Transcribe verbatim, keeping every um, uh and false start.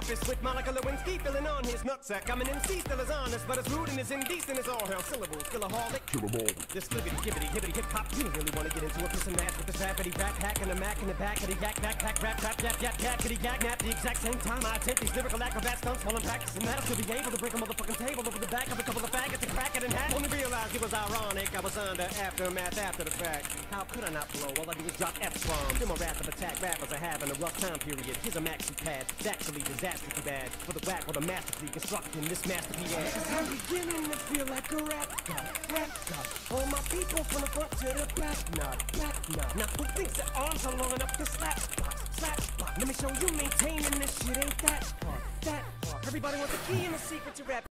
office with Monica Lewinsky filling on his nutsack. I'm an M C, still as honest, but as rude and as indecent as all hell. Syllables, Skillaholic. Kill 'em all. This flippity, gibbity, hibbity, hip hop. You don't really want to get into a piss and match with this rapidy rap hack and a mac in the back of the yak, back, pack, rap, rap, yap, yap, yakety, yak, nap. The exact same time I attempt these lyrical acrobat stunts while I'm practicing that, I'll still be able to break a motherfucking table over the back of a couple of faggots and crack it in half. Only realized it was ironic. I was under aftermath after the fact. How could I not blow? All I do is drop F-bombs. Feel my wrath of attack rappers are having a rough time period. Here's a maxi pad. It's actually disastrously bad. For the whack with a masterfully constructing this masterpiece. I'm beginning to feel like a rap god, rap god. All my people from the front to the back, nod, back nod. Now who thinks their arms are long enough to slap spots, slap spots? Let me show you maintaining this shit ain't that hard, that hard. Everybody wants a key and a secret to rap.